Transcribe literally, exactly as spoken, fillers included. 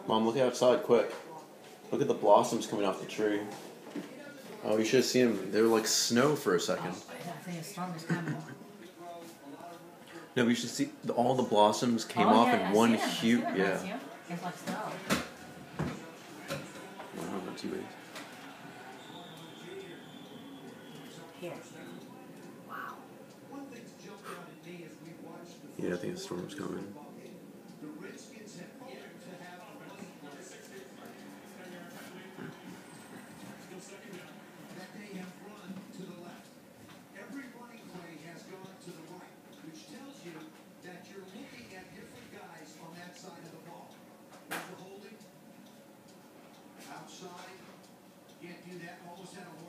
Mom, look outside, quick. Look at the blossoms coming off the tree. Oh, you should have seen them. They were like snow for a second. Oh, I think a storm is coming. No, but you should see the, all the blossoms came oh, off yeah, in I one see them. huge. I see them. Yeah. I see them. It's like snow. Wow, not too bad. Here. Wow. Yeah, I think the storm's coming. Outside, can't do that. Almost had a